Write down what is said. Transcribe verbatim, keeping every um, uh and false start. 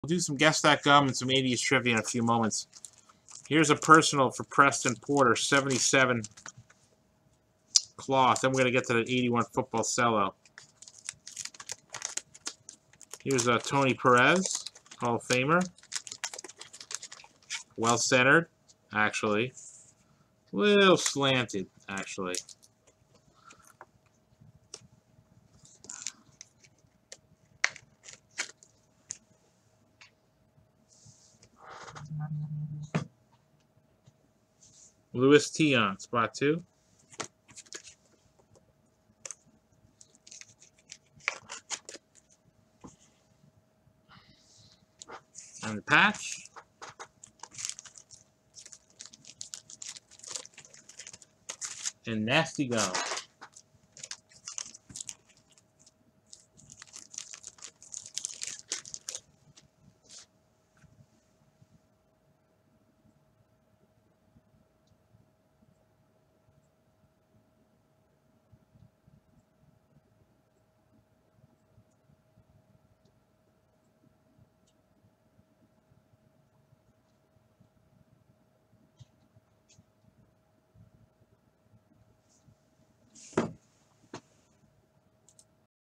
do some Guess That Gum and some eighties trivia in a few moments. Here's a personal for Preston Porter, seventy-seven cloth. Then we're going to get to the eighty-one football sellout. Here's uh, Tony Perez, Hall of Famer. Well-centered, actually. A little slanted, actually. Louis Tion, spot two. And the patch. And Nasty Gum.